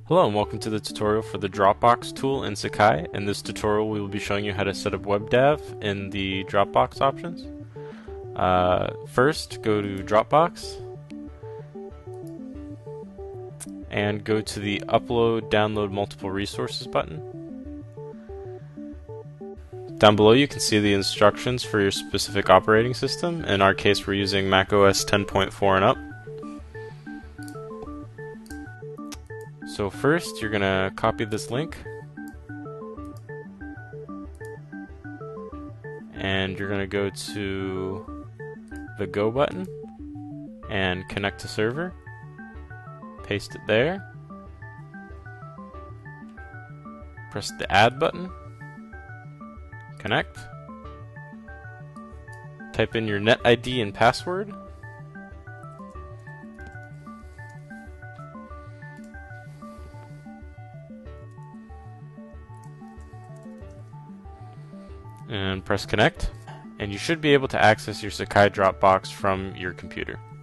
Hello and welcome to the tutorial for the Dropbox tool in Sakai. In this tutorial we will be showing you how to set up WebDAV in the Dropbox options. First, go to Dropbox and go to the Upload, Download Multiple Resources button. Down below you can see the instructions for your specific operating system. In our case we're using macOS 10.4 and up. So first, you're going to copy this link, and you're going to go to the Go button and connect to server. Paste it there. Press the Add button. Connect. Type in your net ID and password. And press connect, and you should be able to access your Sakai Dropbox from your computer.